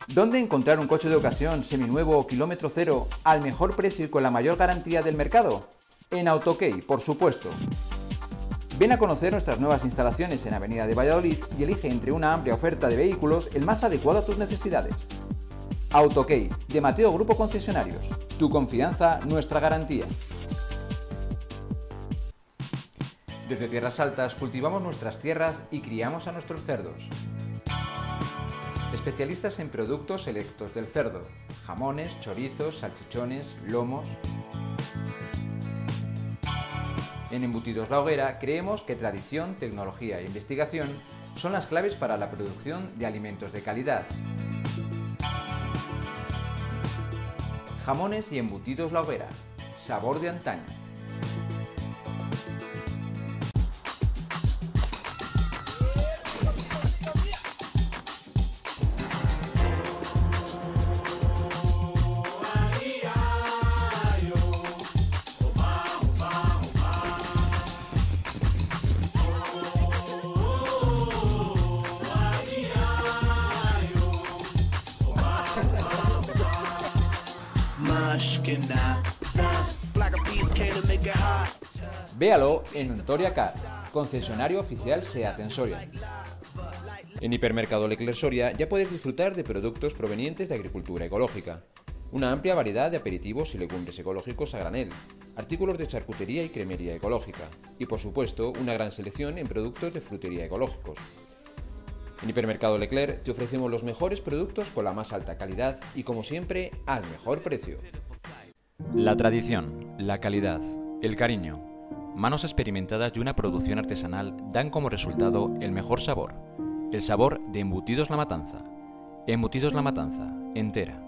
¿Dónde encontrar un coche de ocasión, seminuevo o kilómetro cero al mejor precio y con la mayor garantía del mercado? En AutoKey, por supuesto. Ven a conocer nuestras nuevas instalaciones en Avenida de Valladolid y elige entre una amplia oferta de vehículos el más adecuado a tus necesidades. AutoKey, de Mateo Grupo Concesionarios. Tu confianza, nuestra garantía. Desde Tierras Altas cultivamos nuestras tierras y criamos a nuestros cerdos. Especialistas en productos selectos del cerdo, jamones, chorizos, salchichones, lomos. En Embutidos La Hoguera creemos que tradición, tecnología e investigación son las claves para la producción de alimentos de calidad. Jamones y embutidos La Hoguera, sabor de antaño. Véalo en Ontoria Car, concesionario oficial SEAT en Soria. En Hipermercado Leclerc Soria ya puedes disfrutar de productos provenientes de agricultura ecológica, una amplia variedad de aperitivos y legumbres ecológicos a granel, artículos de charcutería y cremería ecológica y, por supuesto, una gran selección en productos de frutería ecológicos. En Hipermercado Leclerc te ofrecemos los mejores productos con la más alta calidad y, como siempre, al mejor precio. La tradición, la calidad, el cariño, manos experimentadas y una producción artesanal dan como resultado el mejor sabor, el sabor de Embutidos La Matanza. Embutidos La Matanza, entera.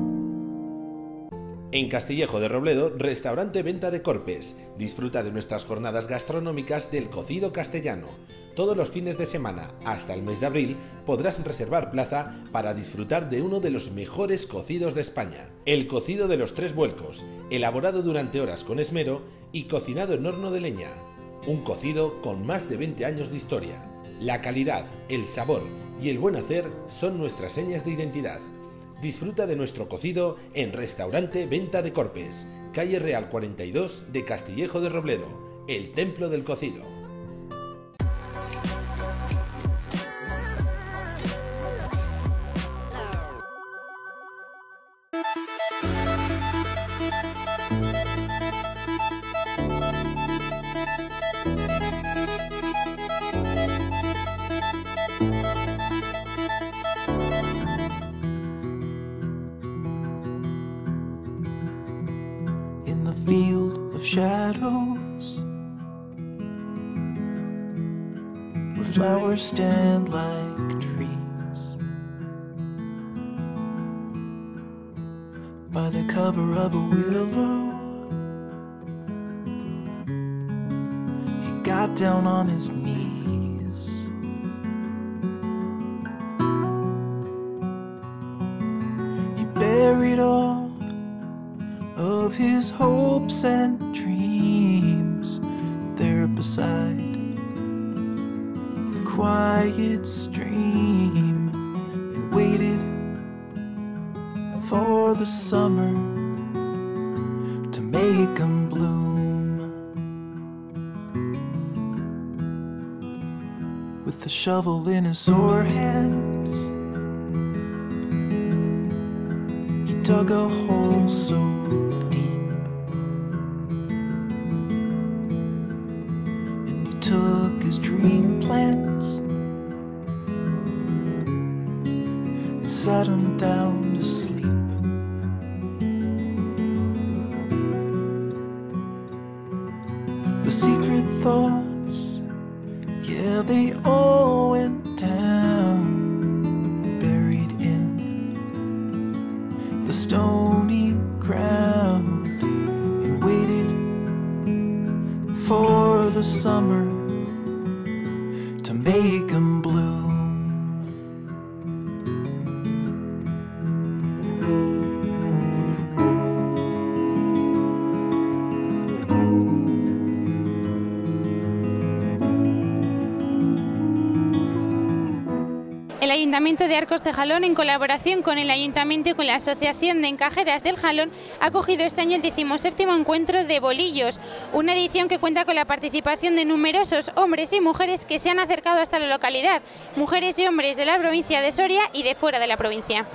En Castillejo de Robledo, restaurante Venta de Corpes. Disfruta de nuestras jornadas gastronómicas del cocido castellano. Todos los fines de semana, hasta el mes de abril, podrás reservar plaza para disfrutar de uno de los mejores cocidos de España. El cocido de los 3 vuelcos, elaborado durante horas con esmero y cocinado en horno de leña. Un cocido con más de 20 años de historia. La calidad, el sabor y el buen hacer son nuestras señas de identidad. Disfruta de nuestro cocido en Restaurante Venta de Corpes, calle Real 42 de Castillejo de Robledo, el templo del cocido. Field of shadows, where flowers stand like trees, by the cover of a willow, he got down on his knees. He buried all of his hopes and dreams there beside the quiet stream, and waited for the summer to make him bloom. With the shovel in his sore hands, he dug a hole so took his dream plants and sat him down to sleep. The secret thoughts, yeah, they all went down, buried in the stony ground, and waited for the summer to make him bloom. El Ayuntamiento de Arcos de Jalón, en colaboración con el Ayuntamiento y con la Asociación de Encajeras del Jalón, ha acogido este año el 17º encuentro de bolillos, una edición que cuenta con la participación de numerosos hombres y mujeres que se han acercado hasta la localidad, mujeres y hombres de la provincia de Soria y de fuera de la provincia.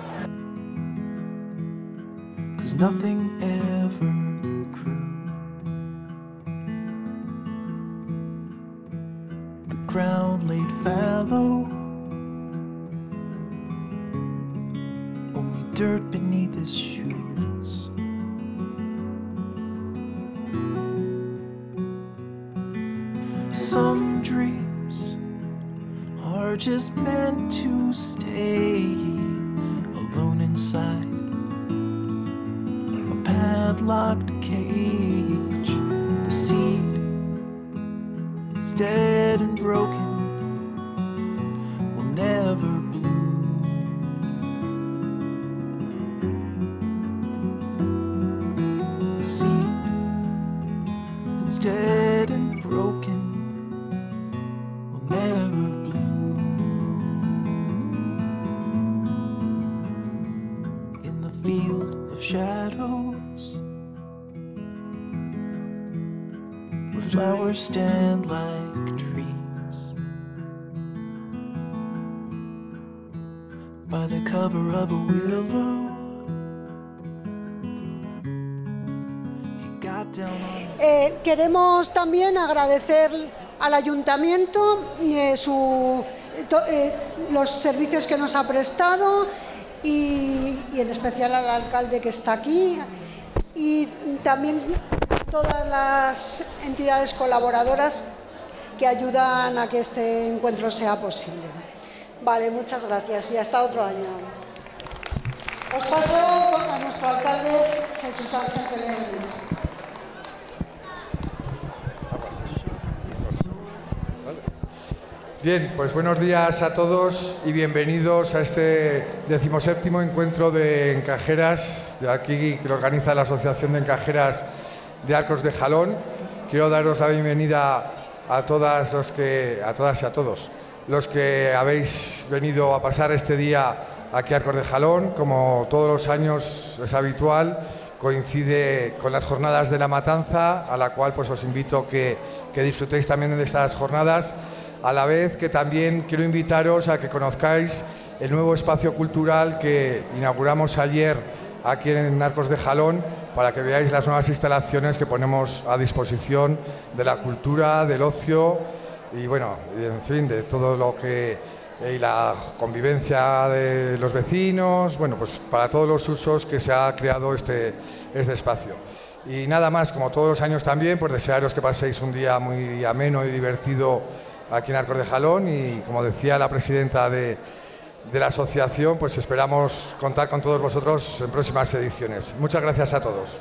Ground laid fallow, only dirt beneath his shoes. Some dreams are just meant to stay alone inside a padlocked cage. The seed is dead and broken, will never bloom. The seed that's dead and broken will never bloom. In the field of shadows, where flowers stand like trees, by the cover of a willow, he got down on his... Queremos también agradecer al Ayuntamiento los servicios que nos ha prestado y en especial al alcalde que está aquí, y también todas las entidades colaboradoras que ayudan a que este encuentro sea posible. Vale, muchas gracias y hasta otro año. Os paso a nuestro alcalde Jesús Ángel Pellegrini. Bien, pues buenos días a todos y bienvenidos a este 17º encuentro de encajeras, de aquí que lo organiza la Asociación de Encajeras de Arcos de Jalón. Quiero daros la bienvenida a todas y a todos los que habéis venido a pasar este día aquí a Arcos de Jalón. Como todos los años es habitual, coincide con las jornadas de la matanza, a la cual pues os invito que disfrutéis también de estas jornadas, a la vez que también quiero invitaros a que conozcáis el nuevo espacio cultural que inauguramos ayer aquí en Arcos de Jalón, para que veáis las nuevas instalaciones que ponemos a disposición de la cultura, del ocio y bueno, en fin, de todo lo que y la convivencia de los vecinos, bueno, pues para todos los usos que se ha creado este espacio. Y nada más, como todos los años también, pues desearos que paséis un día muy ameno y divertido aquí en Arcos de Jalón, y como decía la presidenta de la asociación, pues esperamos contar con todos vosotros en próximas ediciones. Muchas gracias a todos.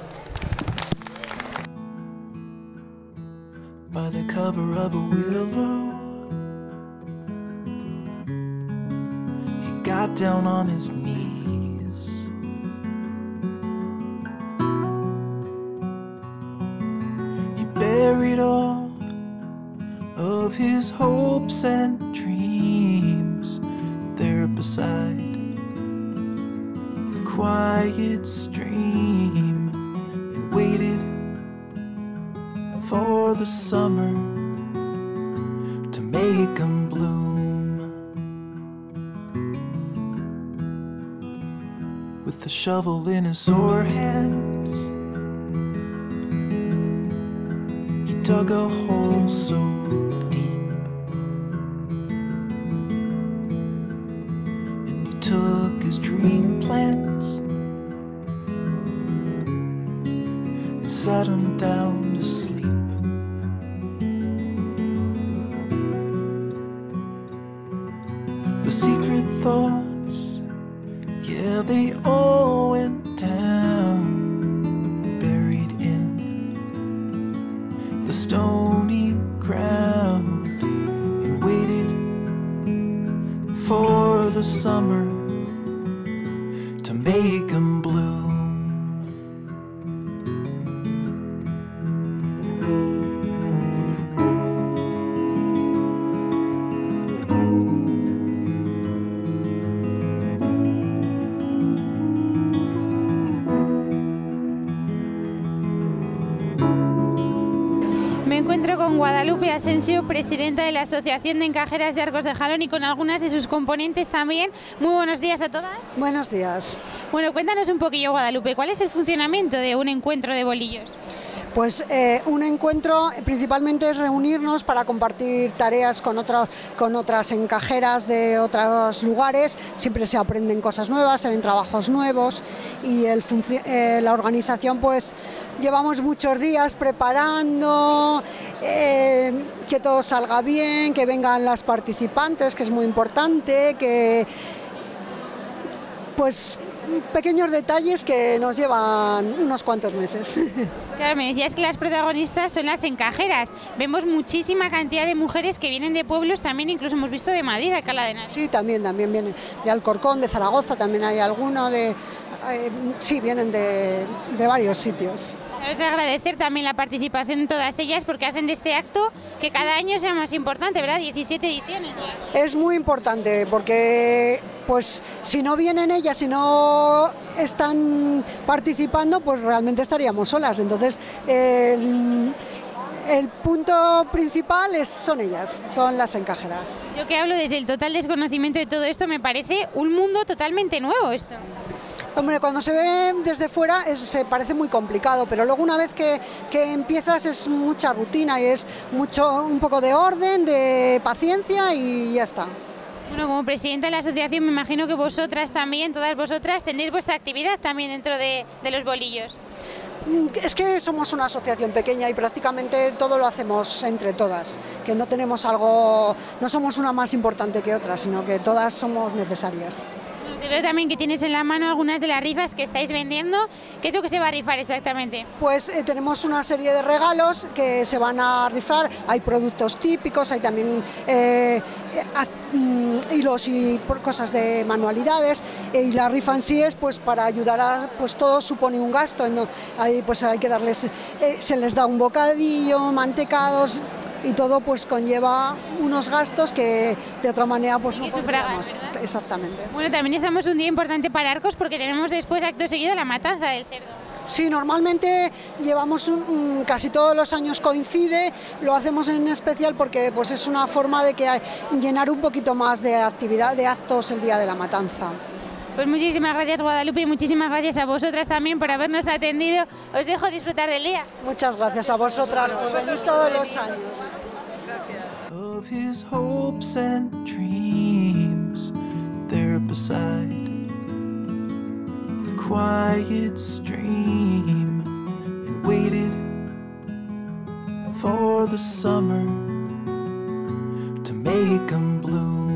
By the cover of a willow, he got down on his knees. He buried all of his hopes and dreams there beside the quiet stream, and waited for the summer to make 'em bloom. With the shovel in his sore hands, he dug a hole so deep, and he took his dream plants and sat 'em down to sleep. The secret thoughts, yeah, they all went down, buried in the stony ground, and waited for the summer to make 'em bloom. Guadalupe Asensio, presidenta de la Asociación de Encajeras de Arcos de Jalón, y con algunas de sus componentes también. Muy buenos días a todas. Buenos días. Bueno, cuéntanos un poquillo, Guadalupe, ¿cuál es el funcionamiento de un encuentro de bolillos? Pues un encuentro principalmente es reunirnos para compartir tareas con otras encajeras de otros lugares. Siempre se aprenden cosas nuevas, se ven trabajos nuevos y la organización, pues llevamos muchos días preparando, que todo salga bien, que vengan las participantes, que es muy importante, que pues pequeños detalles que nos llevan unos cuantos meses. Claro, me decías que las protagonistas son las encajeras. Vemos muchísima cantidad de mujeres que vienen de pueblos, también incluso hemos visto de Madrid, de Alcalá de Henares. Sí, también vienen de Alcorcón, de Zaragoza, también hay alguno sí, vienen de varios sitios. Es de agradecer también la participación de todas ellas porque hacen de este acto que cada año sea más importante, ¿verdad? 17 ediciones ya. Es muy importante porque pues si no vienen ellas, si no están participando, pues realmente estaríamos solas. Entonces el punto principal son ellas, son las encajeras. Yo que hablo desde el total desconocimiento de todo esto, me parece un mundo totalmente nuevo esto. Hombre, cuando se ve desde fuera se parece muy complicado, pero luego una vez que empiezas es mucha rutina y es un poco de orden, de paciencia y ya está. Bueno, como presidenta de la asociación me imagino que vosotras también, todas vosotras, tenéis vuestra actividad también dentro de los bolillos. Es que somos una asociación pequeña y prácticamente todo lo hacemos entre todas, que no tenemos no somos una más importante que otra, sino que todas somos necesarias. Te veo también que tienes en la mano algunas de las rifas que estáis vendiendo. ¿Qué es lo que se va a rifar exactamente? Pues tenemos una serie de regalos que se van a rifar. Hay productos típicos, hay también hilos y cosas de manualidades. Y la rifa en sí es pues para ayudar pues todo supone un gasto. Ahí pues hay que darles, se les da un bocadillo, mantecados. Y todo pues conlleva unos gastos que de otra manera pues no podríamos. Exactamente. Bueno, también estamos un día importante para Arcos porque tenemos después acto seguido la matanza del cerdo. Sí, normalmente llevamos casi todos los años coincide, lo hacemos en especial porque pues es una forma de llenar un poquito más de actividad, de actos el día de la matanza. Pues muchísimas gracias, Guadalupe, y muchísimas gracias a vosotras también por habernos atendido. Os dejo disfrutar del día. Muchas gracias a vosotras por venir todos los años. Of his hopes and dreams, there beside the quiet stream, and waited for the summer to make 'em bloom.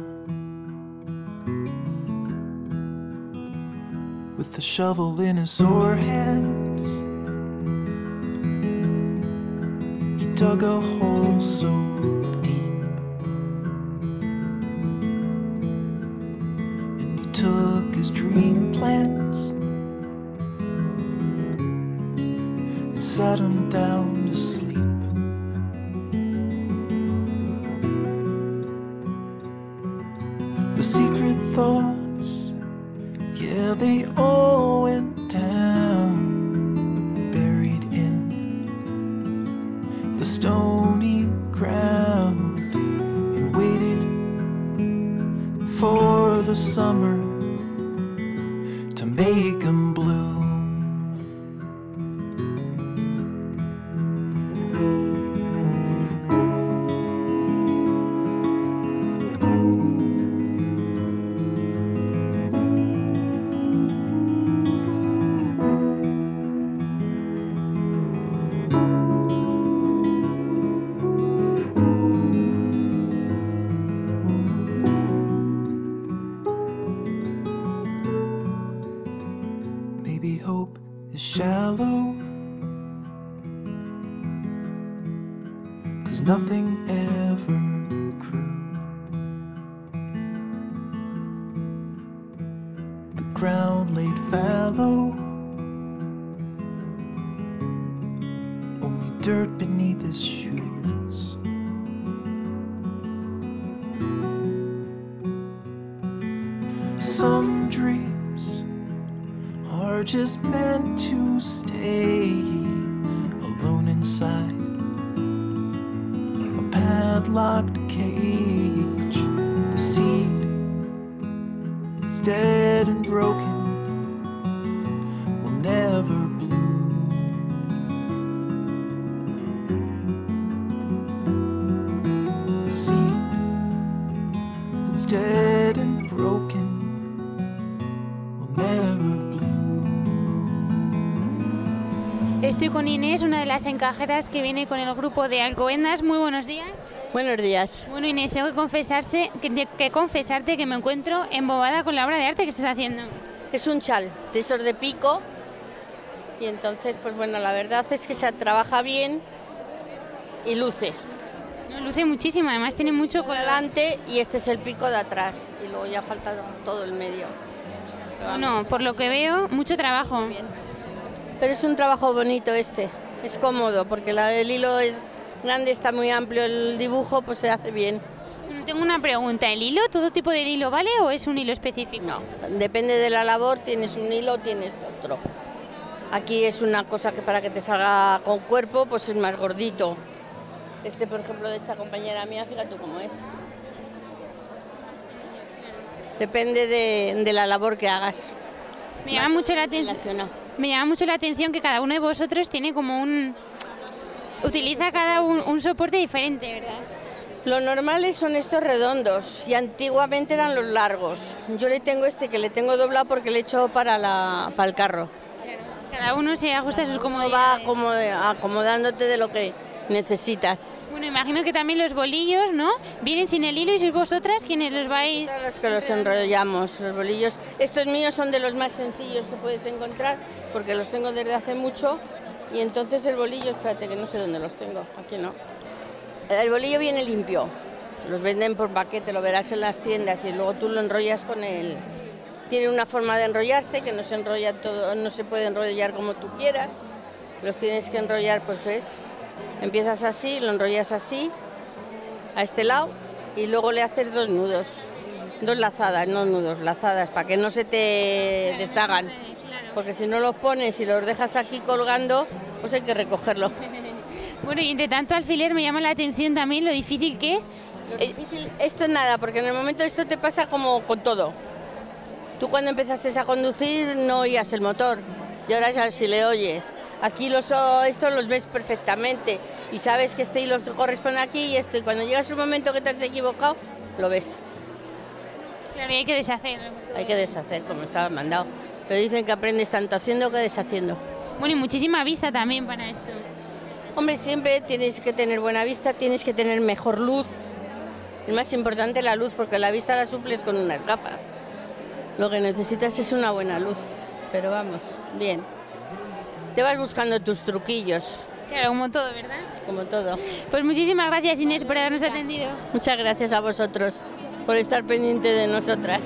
With the shovel in his sore hands, he dug a hole so deep, and he took his dream plants and sat him down to sleep. The secret thoughts, yeah, they all went down, buried in the stony ground, and waited for the summer to make 'em bloom. Maybe hope is shallow, 'cause nothing ever grew. The ground laid fallow, only dirt beneath his shoes. Some dreams are just meant to stay alone inside padlocked cage. The seed that's dead and broken will never bloom. The seed that's dead and broken will never bloom. Estoy con Inés, una de las encajeras que viene con el grupo de Alcobendas. Muy buenos días. Buenos días. Bueno, Inés, tengo que confesarte que me encuentro embobada con la obra de arte que estás haciendo. Es un chal de esos de pico y entonces, pues bueno, la verdad es que se trabaja bien y luce. No, luce muchísimo, además tiene mucho Por delante y este es el pico de atrás y luego ya falta todo el medio. Bueno, por lo que veo, mucho trabajo. Bien. Pero es un trabajo bonito este, es cómodo porque el hilo es grande, está muy amplio, el dibujo pues se hace bien. Tengo una pregunta, ¿el hilo, todo tipo de hilo vale o es un hilo específico? No, depende de la labor, tienes un hilo, tienes otro. Aquí es una cosa que para que te salga con cuerpo pues es más gordito. Este, por ejemplo, de esta compañera mía, fíjate tú cómo es. Depende de la labor que hagas. Me llama mucho la atención que cada uno de vosotros tiene como utiliza cada un soporte diferente, ¿verdad? Los normales son estos redondos y antiguamente eran los largos. Yo le tengo este que le tengo doblado porque le he hecho para el carro. Cada uno se ajusta a sus comodidades. Va acomodándote de lo que necesitas. Bueno, imagino que también los bolillos, ¿no? Vienen sin el hilo y sois vosotras quienes los vais... Los que los enrollamos, los bolillos. Estos míos son de los más sencillos que puedes encontrar porque los tengo desde hace mucho y entonces el bolillo, espérate que no sé dónde los tengo, aquí no. El bolillo viene limpio, los venden por paquete, lo verás en las tiendas y luego tú lo enrollas con él. Tiene una forma de enrollarse que no se enrolla todo, no se puede enrollar como tú quieras. Los tienes que enrollar, pues ves, empiezas así, lo enrollas así, a este lado y luego le haces dos nudos, dos lazadas, no nudos, lazadas, para que no se te deshagan. Porque si no los pones y los dejas aquí colgando, pues hay que recogerlo. Bueno, y entre tanto alfiler me llama la atención también lo difícil que es. Esto es nada, porque en el momento esto te pasa como con todo. Tú cuando empezaste a conducir no oías el motor y ahora ya si le oyes. Aquí estos los ves perfectamente y sabes que este hilo corresponde aquí y esto. Y cuando llegas un momento que te has equivocado, lo ves. Claro, y hay que deshacer. Hay que deshacer, como estaba mandado. Pero dicen que aprendes tanto haciendo que deshaciendo. Bueno, y muchísima vista también para esto. Hombre, siempre tienes que tener buena vista, tienes que tener mejor luz. Es más importante la luz, porque la vista la suples con unas gafas. Lo que necesitas es una buena luz. Pero vamos, bien. Te vas buscando tus truquillos. Claro, como todo, ¿verdad? Como todo. Pues muchísimas gracias, Inés, por habernos atendido. Muchas gracias a vosotros por estar pendiente de nosotras.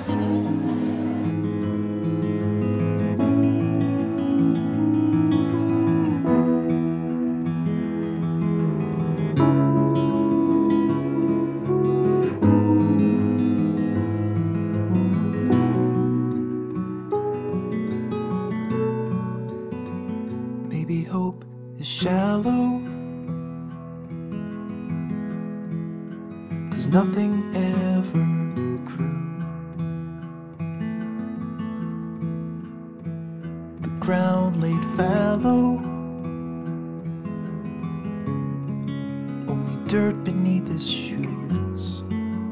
Maybe hope is shallow, 'cause nothing ever grew. The ground laid fallow, only dirt beneath his shoes.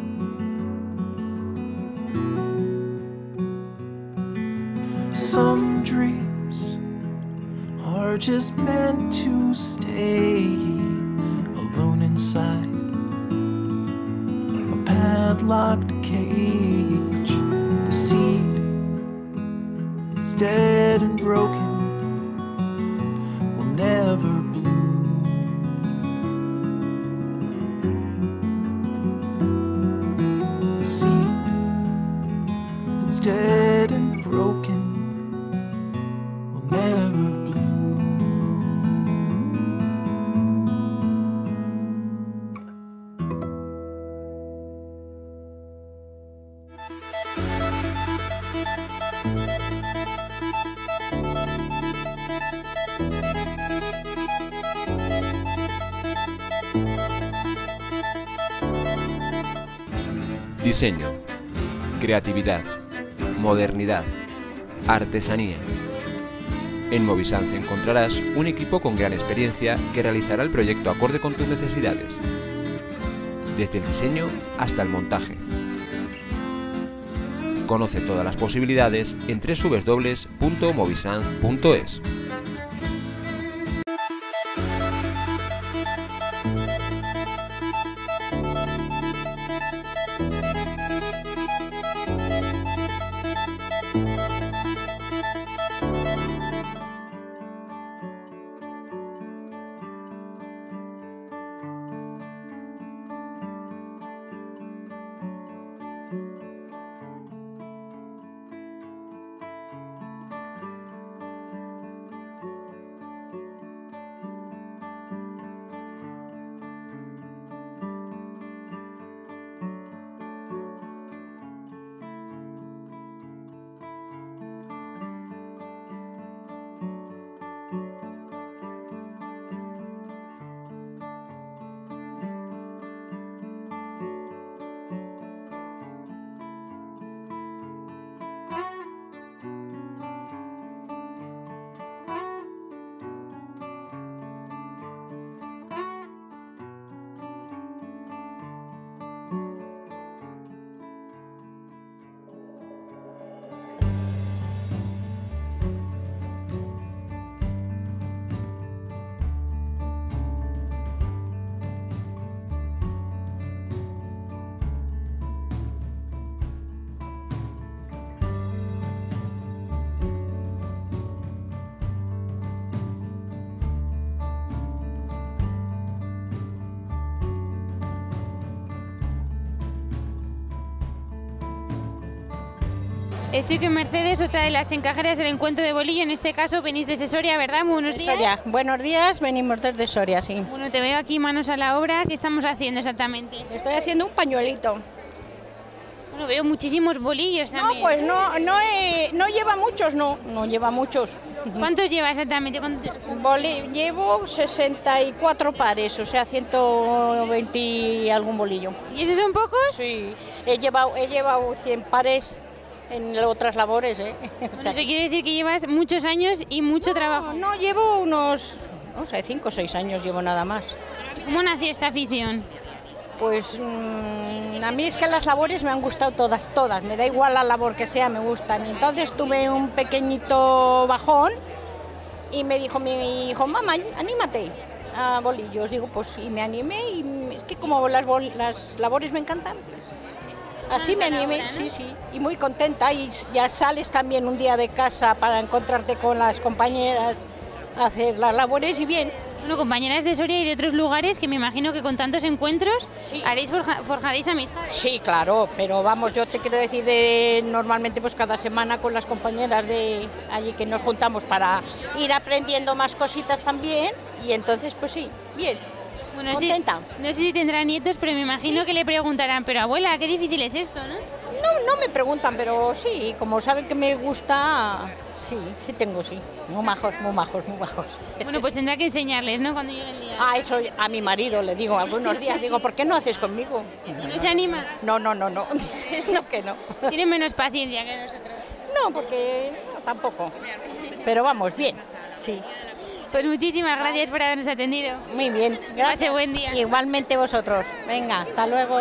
Some dreams are just meant to stay alone inside a padlocked cage. The seed that's dead and broken will never bloom. The seed that's dead and broken will never bloom. Diseño, creatividad, modernidad, artesanía. En Movisanz encontrarás un equipo con gran experiencia que realizará el proyecto acorde con tus necesidades, desde el diseño hasta el montaje. Conoce todas las posibilidades en www.movisanz.es. Estoy con Mercedes, otra de las encajeras del encuentro de bolillo. En este caso venís desde Soria, ¿verdad? Muy buenos días. Soria. Buenos días, venimos desde Soria, sí. Bueno, te veo aquí manos a la obra. ¿Qué estamos haciendo exactamente? Estoy haciendo un pañuelito. Bueno, veo muchísimos bolillos también. No, pues no lleva muchos, no lleva muchos. ¿Cuántos lleva exactamente? Llevo 64 pares, o sea, 120 y algún bolillo. ¿Y esos son pocos? Sí, he llevado 100 pares en otras labores, ¿eh? Bueno, eso quiere decir que llevas muchos años y mucho trabajo. No, llevo unos, no sé, 5 o 6 años llevo nada más. ¿Cómo nació esta afición? Pues a mí es que las labores me han gustado todas, me da igual la labor que sea, me gustan. Y entonces tuve un pequeñito bajón y me dijo mi hijo, mamá, anímate a bolillos. Digo, pues y me animé y es que como las labores me encantan, así me animé, sí, y muy contenta. Y ya sales también un día de casa para encontrarte con las compañeras, hacer las labores y bien. Bueno, compañeras de Soria y de otros lugares que me imagino que con tantos encuentros forjaréis amistad. Sí, claro, pero vamos, yo te quiero decir normalmente pues cada semana con las compañeras de allí que nos juntamos para ir aprendiendo más cositas también y entonces pues sí, bien. Bueno, contenta. Sí, no sé si tendrá nietos, pero me imagino que le preguntarán, pero abuela, qué difícil es esto, ¿no? No me preguntan, pero sí, como saben que me gusta, sí tengo, sí. Muy majos. Bueno, pues tendrá que enseñarles, ¿no? Cuando llegue el día. Eso a mi marido le digo algunos días, digo, ¿por qué no haces conmigo? ¿Y no se anima? No. No que no. Tienen menos paciencia que nosotros. No, porque tampoco. Pero vamos, bien, sí. Pues muchísimas gracias por habernos atendido. Muy bien, gracias. Pase buen día. Igualmente vosotros. Venga, hasta luego.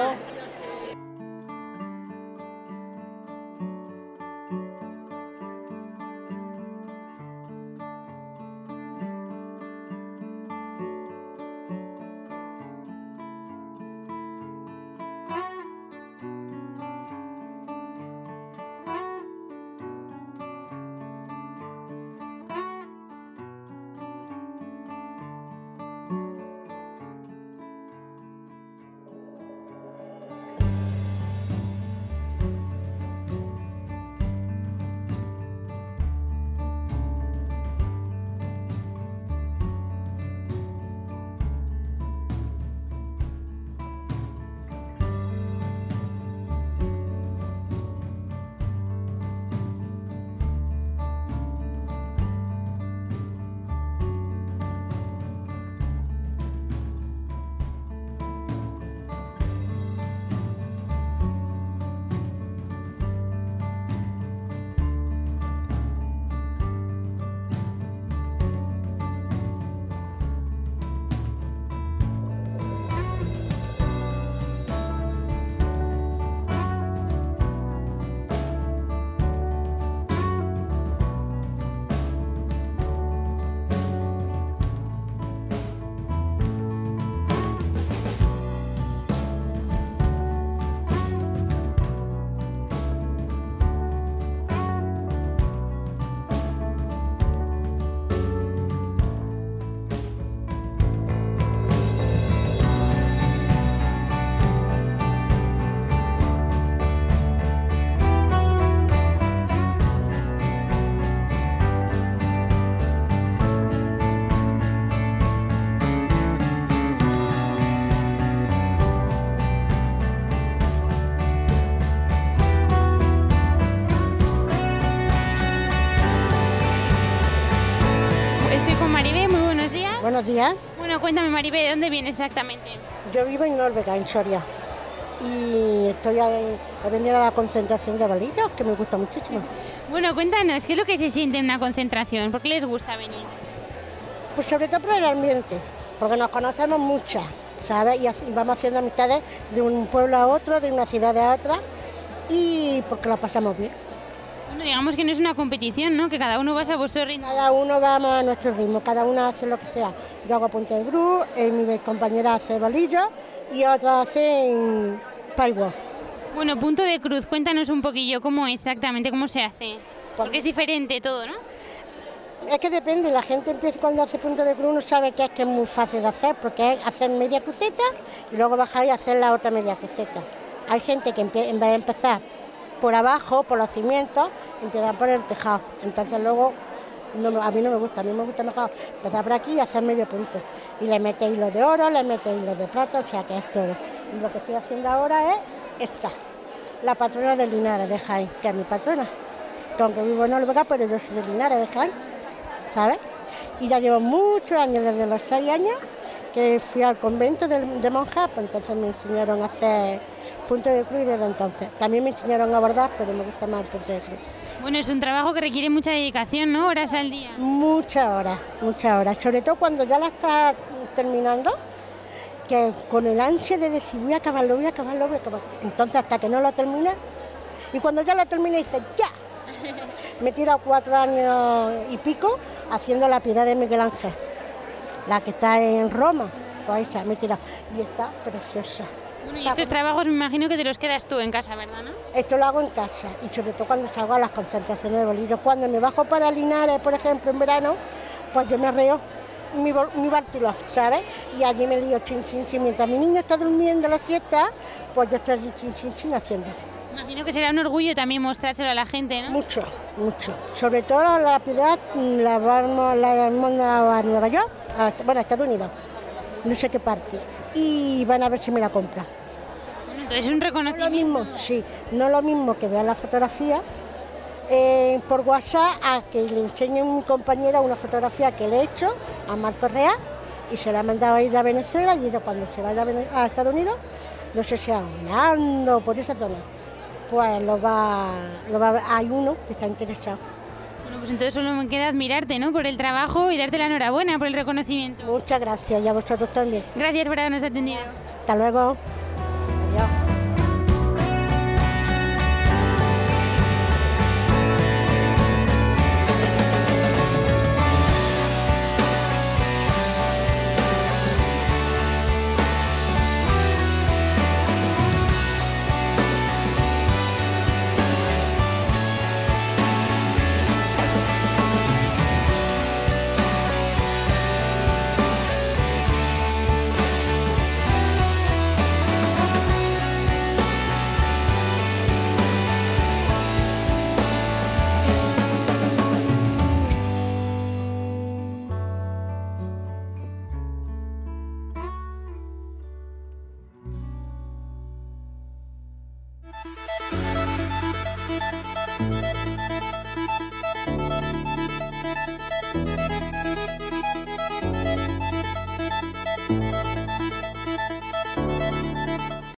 Buenos días. Bueno, cuéntame, Maribel, ¿de dónde vienes exactamente? Yo vivo en Noruega, en Soria. Y he venido a la concentración de bolillos, que me gusta muchísimo. Bueno, cuéntanos, ¿qué es lo que se siente en una concentración? ¿Por qué les gusta venir? Pues sobre todo por el ambiente, porque nos conocemos muchas, ¿sabes? Y vamos haciendo amistades de un pueblo a otro, de una ciudad a otra, y porque la pasamos bien. Bueno, digamos que no es una competición, ¿no? Que cada uno va a vuestro ritmo. Cada uno vamos a nuestro ritmo, cada uno hace lo que sea. Yo hago punta de cruz, mi compañera hace bolillos y otra hace paiwa. Bueno, punto de cruz, cuéntanos un poquillo cómo exactamente, cómo se hace. Porque es diferente todo, ¿no? Es que depende, la gente empieza cuando hace punto de cruz no sabe que es muy fácil de hacer, porque es hacer media cruceta y luego bajar y hacer la otra media cruceta. Hay gente que en vez de empezar por abajo, por los cimientos, empiezan por el tejado. Entonces luego, a mí no me gusta, a mí me gusta mejor empezar por aquí y hacer medio punto. Y le mete hilo de oro, le mete hilo de plata, o sea que es todo. Y lo que estoy haciendo ahora es esta, la patrona de Linares de Jaén, que es mi patrona. Que aunque vivo en Noruega, pero yo soy de Linares de Jaén, ¿sabes? Y ya llevo muchos años, desde los 6 años, que fui al convento de monjas, pues entonces me enseñaron a hacer punto de cruz y desde entonces. También me enseñaron a bordar, pero me gusta más el punto de cruz. Bueno, es un trabajo que requiere mucha dedicación, ¿no? Horas al día. Muchas horas. Sobre todo cuando ya la estás terminando, que con el ansia de decir voy a acabarlo. Entonces hasta que no lo termines, y cuando ya lo terminé dices ¡ya! Me he tirado 4 años y pico haciendo la Piedad de Miguel Ángel, la que está en Roma, pues esa me he tirado, y está preciosa. Bueno, y estos trabajos me imagino que te los quedas tú en casa, ¿verdad, no? Esto lo hago en casa, y sobre todo cuando salgo a las concentraciones de bolillos. Cuando me bajo para Linares, por ejemplo, en verano, pues yo me arreo mi bártulo, ¿sabes? Y allí me lío chin, mientras mi niño está durmiendo la siesta, pues yo estoy chin haciendo. Imagino que será un orgullo también mostrárselo a la gente, ¿no? Mucho. Sobre todo la Piedad la hemos dado a Nueva York, a Estados Unidos, no sé qué parte, y van a ver si me la compran. Bueno, entonces es un reconocimiento. No lo mismo, sí, no lo mismo que vean la fotografía por WhatsApp a que le enseñe a mi compañera una fotografía que le he hecho a Marco Real y se la ha mandado a ir a Venezuela, y ella cuando se vaya a Estados Unidos, no sé si a Orlando, por esa zona, pues hay uno que está interesado. Bueno, pues entonces solo me queda admirarte, ¿no?, por el trabajo y darte la enhorabuena por el reconocimiento. Muchas gracias, y a vosotros también. Gracias por habernos atendido. Hasta luego.